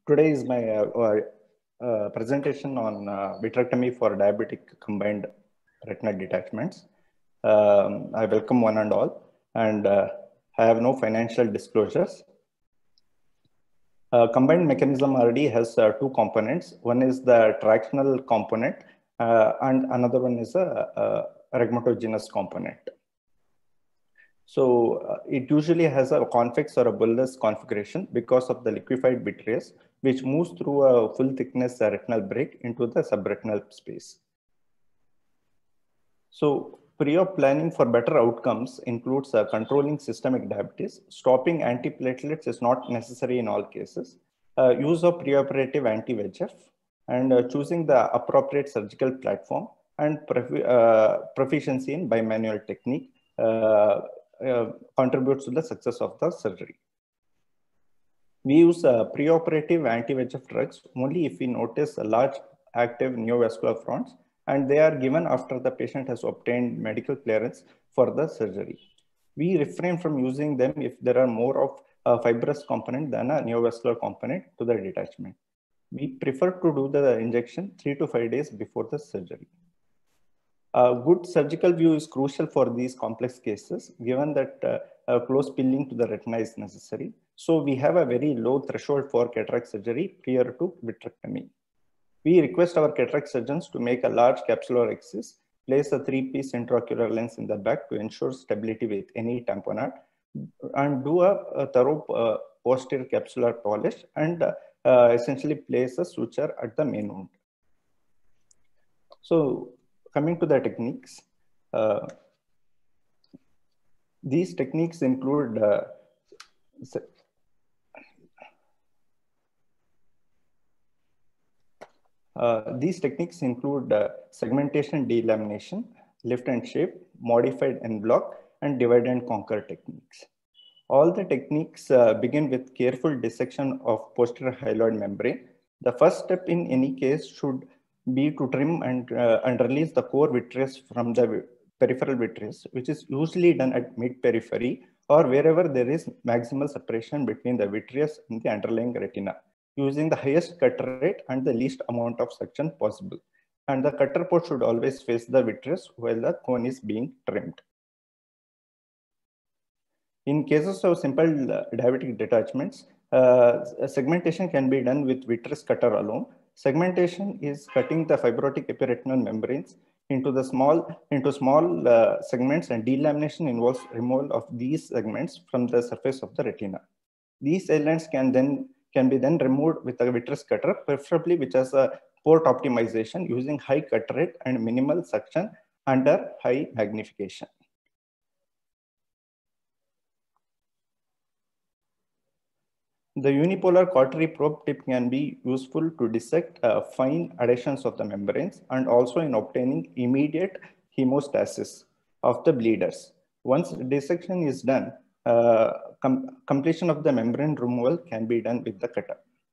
Today is my presentation on vitrectomy for diabetic combined retinal detachments. I welcome one and all, and I have no financial disclosures. Combined mechanism already has two components. One is the tractional component, and another one is a rhegmatogenous component. So it usually has a convex or a bullous configuration because of the liquefied vitreous, which moves through a full thickness retinal break into the subretinal space. So pre-op planning for better outcomes includes controlling systemic diabetes. Stopping antiplatelets is not necessary in all cases. Use of preoperative anti-VEGF and choosing the appropriate surgical platform and proficiency in bimanual technique contributes to the success of the surgery. We use preoperative anti-VEGF drugs only if we notice a large active neovascular fronts, and they are given after the patient has obtained medical clearance for the surgery. We refrain from using them if there are more of a fibrous component than a neovascular component to the detachment. We prefer to do the injection 3 to 5 days before the surgery. A good surgical view is crucial for these complex cases, given that close pilling to the retina is necessary. So we have a very low threshold for cataract surgery prior to vitrectomy. We request our cataract surgeons to make a large capsular excis, place a 3-piece intraocular lens in the back to ensure stability with any tamponade, and do a thorough posterior capsular polish, and essentially place a suture at the main wound. So coming to the techniques, these techniques include segmentation delamination, lift and shape, modified en bloc, and divide and conquer techniques. All the techniques begin with careful dissection of posterior hyaloid membrane. The first step in any case should be to trim and release the core vitreous from the peripheral vitreous, which is usually done at mid-periphery or wherever there is maximal separation between the vitreous and the underlying retina, using the highest cutter rate and the least amount of suction possible. And the cutter port should always face the vitreous while the cone is being trimmed. In cases of simple diabetic detachments, segmentation can be done with vitreous cutter alone. Segmentation is cutting the fibrotic epiretinal membranes into small segments, and delamination involves removal of these segments from the surface of the retina. These elements can be then removed with a vitreous cutter, preferably which has a port optimization using high cutter rate and minimal suction under high magnification. The unipolar cautery probe tip can be useful to dissect fine adhesions of the membranes and also in obtaining immediate hemostasis of the bleeders. Once dissection is done, completion of the membrane removal can be done with the cutter.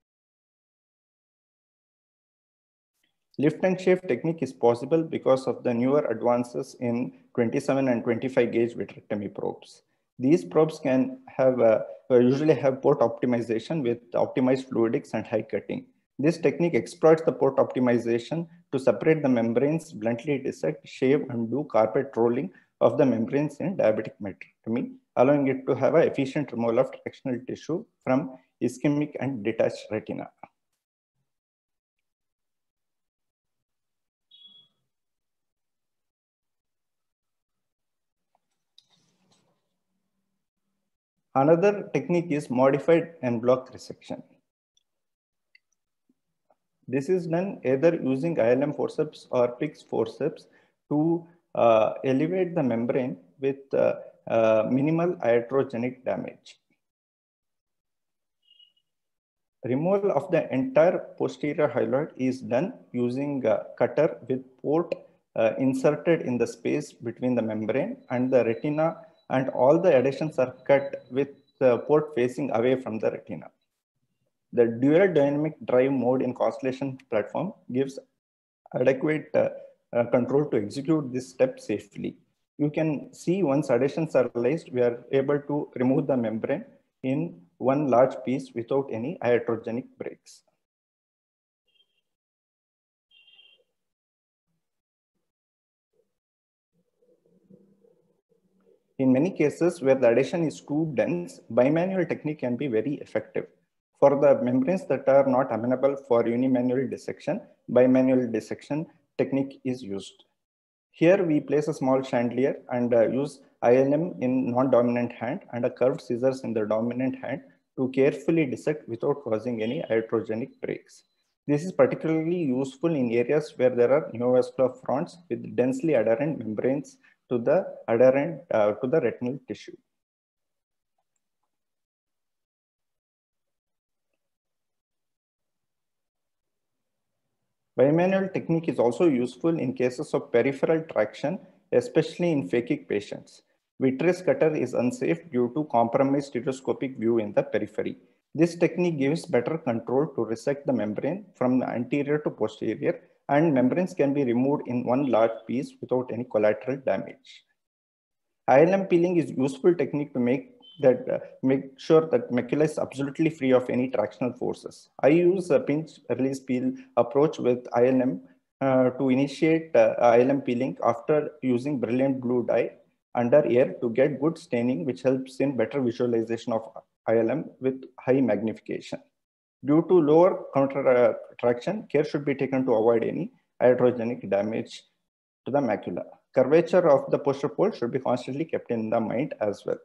Lift and shape technique is possible because of the newer advances in 27 and 25 gauge vitrectomy probes. These probes can have usually have port optimization with optimized fluidics and high cutting. This technique exploits the port optimization to separate the membranes, bluntly dissect, shave, and do carpet rolling of the membranes in diabetic vitrectomy, allowing it to have an efficient removal of tractional tissue from ischemic and detached retina. Another technique is modified en bloc resection. This is done either using ILM forceps or PICS forceps to elevate the membrane with minimal iatrogenic damage. Removal of the entire posterior hyaloid is done using a cutter with port inserted in the space between the membrane and the retina, and all the adhesions are cut with the port facing away from the retina. The dual dynamic drive mode in Constellation platform gives adequate control to execute this step safely. You can see once adhesions are realized, we are able to remove the membrane in one large piece without any iatrogenic breaks. In many cases where the adhesion is too dense, bimanual technique can be very effective. For the membranes that are not amenable for unimanual dissection, bimanual dissection technique is used. Here we place a small chandelier and use ILM in non-dominant hand and a curved scissors in the dominant hand to carefully dissect without causing any iatrogenic breaks. This is particularly useful in areas where there are neovascular fronts with densely adherent membranes to the retinal tissue. Bimanual technique is also useful in cases of peripheral traction, especially in phakic patients. Vitreous cutter is unsafe due to compromised stereoscopic view in the periphery. This technique gives better control to resect the membrane from the anterior to posterior, and membranes can be removed in one large piece without any collateral damage. ILM peeling is useful technique to make sure that macula is absolutely free of any tractional forces. I use a pinch release peel approach with ILM to initiate ILM peeling after using brilliant blue dye under air to get good staining, which helps in better visualization of ILM with high magnification. Due to lower counter traction, care should be taken to avoid any iatrogenic damage to the macula. Curvature of the posterior pole should be constantly kept in the mind as well.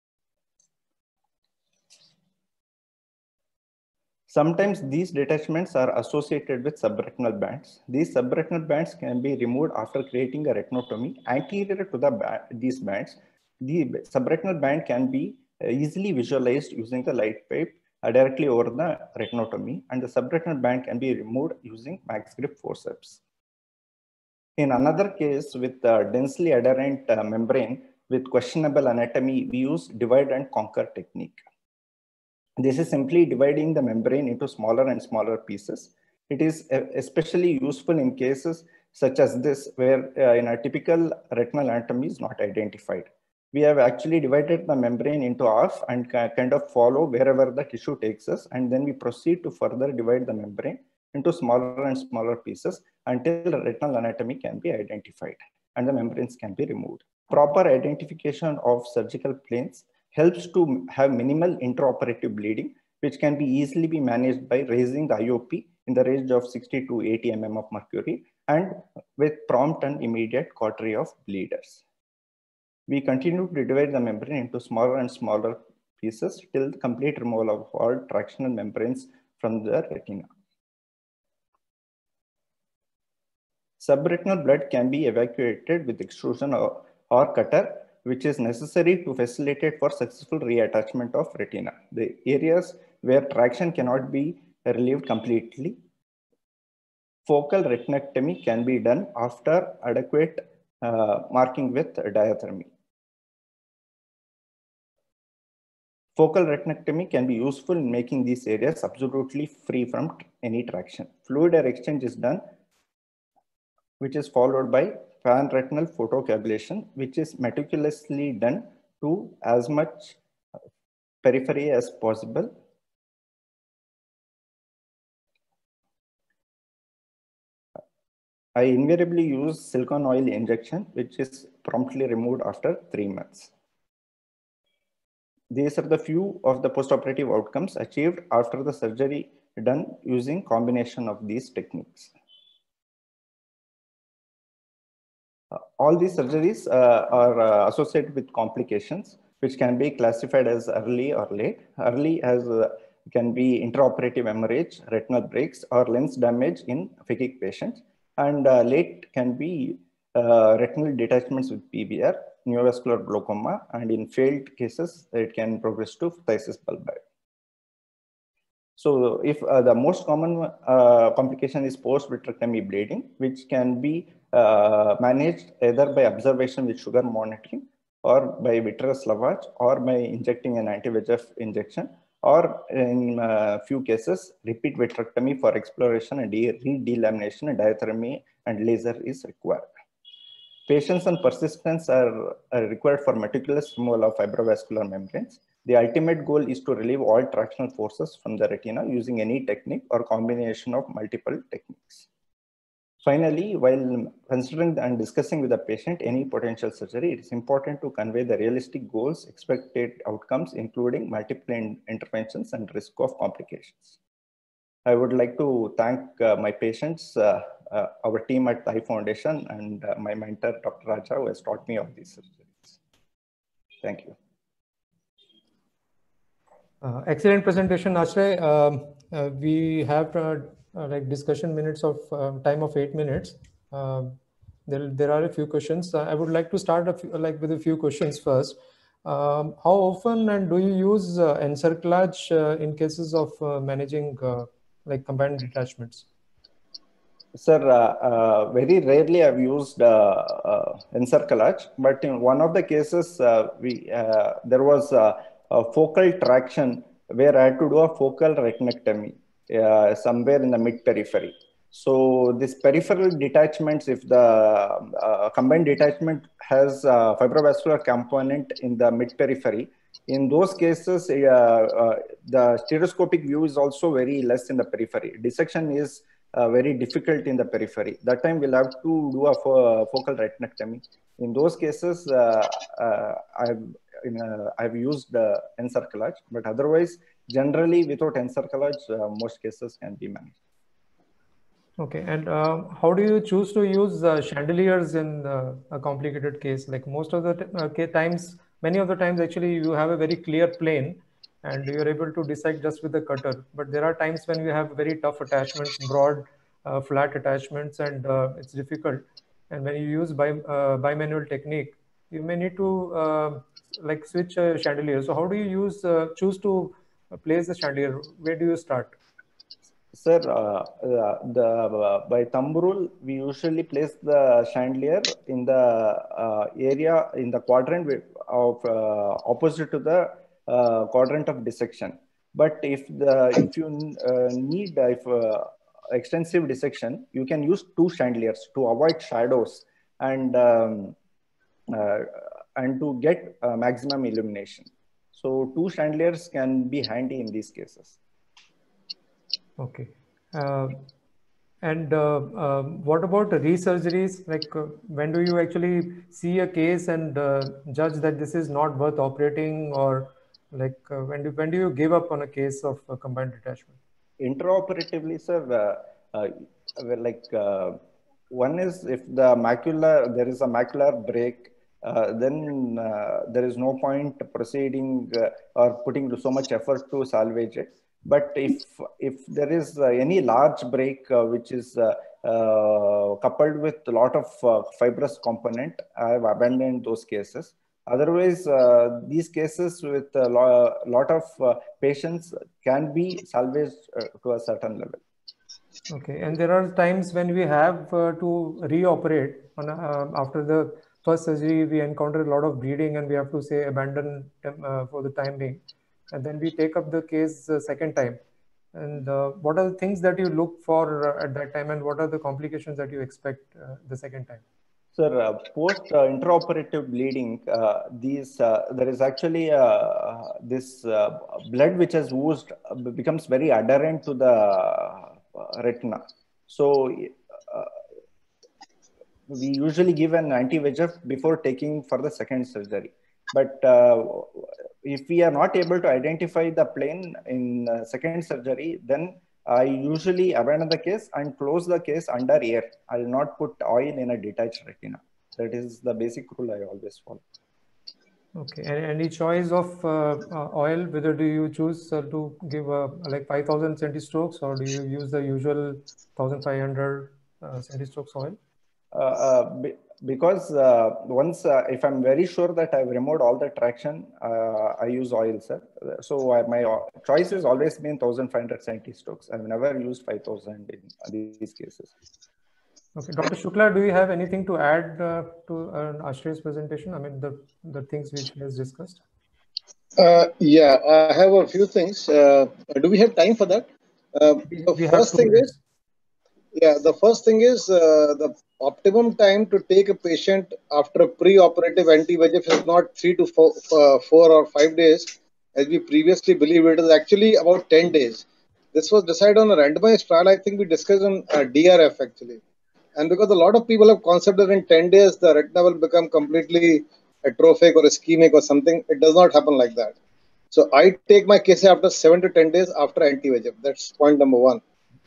Sometimes these detachments are associated with subretinal bands. These subretinal bands can be removed after creating a retinotomy. Anterior to these bands, the subretinal band can be easily visualized using the light pipe directly over the retinotomy, and the subretinal band can be removed using max grip forceps. In another case with densely adherent membrane with questionable anatomy, we use divide and conquer technique. This is simply dividing the membrane into smaller and smaller pieces. It is especially useful in cases such as this, where in a typical retinal anatomy is not identified. We have actually divided the membrane into half and kind of follow wherever the tissue takes us, and then we proceed to further divide the membrane into smaller and smaller pieces until the retinal anatomy can be identified and the membranes can be removed. Proper identification of surgical planes helps to have minimal intraoperative bleeding, which can be easily be managed by raising the IOP in the range of 60 to 80 mm of mercury and with prompt and immediate cautery of bleeders. We continue to divide the membrane into smaller and smaller pieces till the complete removal of all tractional membranes from the retina. Subretinal blood can be evacuated with extrusion or cutter, which is necessary to facilitate for successful reattachment of retina. The areas where traction cannot be relieved completely, focal retinectomy can be done after adequate marking with diathermy. Focal retinectomy can be useful in making these areas absolutely free from any traction. Fluid air exchange is done, which is followed by pan-retinal photocoagulation, which is meticulously done to as much periphery as possible. I invariably use silicone oil injection, which is promptly removed after 3 months. These are the few of the postoperative outcomes achieved after the surgery done using combination of these techniques. All these surgeries are associated with complications, which can be classified as early or late. Early can be intraoperative hemorrhage, retinal breaks, or lens damage in phakic patients. And late can be retinal detachments with PVR, neovascular glaucoma, and in failed cases, it can progress to phthisis bulbi. So if the most common complication is post-vitrectomy bleeding, which can be managed either by observation with sugar monitoring or by vitreous lavage or by injecting an anti-VEGF injection, or in few cases, repeat vitrectomy for exploration and re-delamination and diathermy and laser is required. Patience and persistence are required for meticulous removal of fibrovascular membranes. The ultimate goal is to relieve all tractional forces from the retina using any technique or combination of multiple techniques. Finally, while considering and discussing with the patient any potential surgery, it is important to convey the realistic goals, expected outcomes, including multiple interventions and risk of complications. I would like to thank my patients, our team at Eye Foundation, and my mentor, Dr. Raja, who has taught me all these surgeries. Thank you. Excellent presentation, Ashray. We have like discussion minutes of time of 8 minutes. There are a few questions. I would like to start with a few questions first. How often and do you use encerclage in cases of managing like combined detachments? Sir, very rarely I've used encerclage, but in one of the cases, there was a focal traction where I had to do a focal retinectomy somewhere in the mid-periphery. So this peripheral detachments, if the combined detachment has a fibrovascular component in the mid-periphery, in those cases, the stereoscopic view is also very less in the periphery. Dissection is very difficult in the periphery. That time we'll have to do a focal retinectomy. In those cases, I've used encerclage, but otherwise, generally without encerclage, most cases can be managed. Okay, and how do you choose to use chandeliers in a complicated case? Like most of the times, many of the times actually you have a very clear plane and you're able to dissect just with the cutter. But there are times when you have very tough attachments, broad, flat attachments, and it's difficult. And when you use bimanual technique, you may need to like switch a chandelier. So how do you choose to place the chandelier? Where do you start? Sir, by thumb rule, we usually place the chandelier in the area in the quadrant of opposite to the quadrant of dissection. But if you need extensive dissection, you can use two chandeliers to avoid shadows and to get maximum illumination. So two chandeliers can be handy in these cases. Okay. And what about resurgeries? Like when do you actually see a case and judge that this is not worth operating, or like when do you give up on a case of combined detachment? Intraoperatively, sir, one is if there is a macular break, then there is no point proceeding or putting so much effort to salvage it. But if there is any large break which is coupled with a lot of fibrous component, I have abandoned those cases. Otherwise, these cases with a lot of patients can be salvaged to a certain level. Okay, and there are times when we have to reoperate on after the first surgery. We encounter a lot of bleeding, and we have to say abandon for the time being, and then we take up the case second time. And what are the things that you look for at that time, and what are the complications that you expect the second time? Sir, post intraoperative bleeding, there is actually this blood which has oozed becomes very adherent to the retina. So we usually give an anti-VEGF before taking for the second surgery. But if we are not able to identify the plane in second surgery, then I usually abandon the case and close the case under air. I will not put oil in a detached retina. That is the basic rule I always follow. Okay, and any choice of oil, whether do you choose to give like 5,000 centistrokes, or do you use the usual 1,500 centistrokes oil? Because once if I'm very sure that I've removed all the traction, I use oil, sir. So my choice has always been 1,500 centistrokes. I've never used 5,000 in these cases. Okay, Dr. Shukla, do you have anything to add to Ashray's presentation? I mean, the things which he has discussed. Yeah, I have a few things. Do we have time for that? The first thing is the optimum time to take a patient after a pre-operative anti-VEGF is not 3 to 4 or 5 days. as we previously believed. It is actually about 10 days. This was decided on a randomized trial. I think we discussed on DRF actually. And because a lot of people have considered in 10 days, the retina will become completely atrophic or ischemic or something. It does not happen like that. So I take my case after 7 to 10 days after anti-VEGF. That's point number one.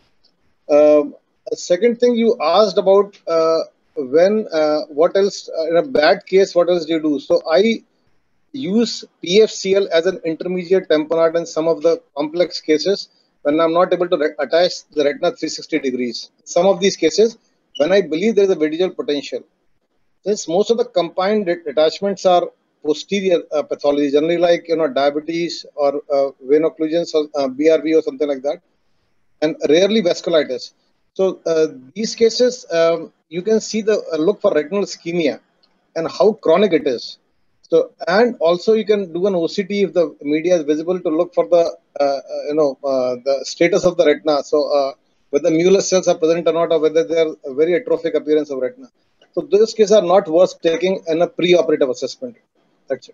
Second thing you asked about what else, in a bad case, what else do you do? So I use PFCL as an intermediate tamponade in some of the complex cases when I'm not able to attach the retina 360 degrees. Some of these cases, when I believe there is a visual potential. Since most of the combined attachments are posterior pathology, generally like diabetes or vein occlusions or BRV or something like that, and rarely vasculitis. So these cases, you can see the look for retinal ischemia and how chronic it is. So, and also you can do an OCT if the media is visible to look for the the status of the retina. So whether Mueller cells are present or not, or whether they are a very atrophic appearance of retina. So those cases are not worth taking in a pre-operative assessment. That's it.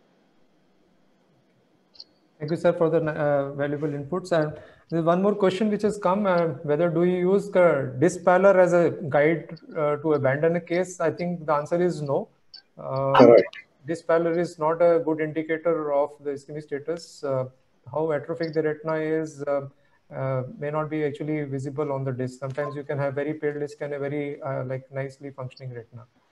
Thank you, sir, for the valuable inputs. And there's one more question which has come: whether do you use Dyspallor as a guide to abandon a case? I think the answer is no. Right. Dyspallor is not a good indicator of the ischemic status. How atrophic the retina is may not be actually visible on the disc. Sometimes you can have very pale disc and a very nicely functioning retina.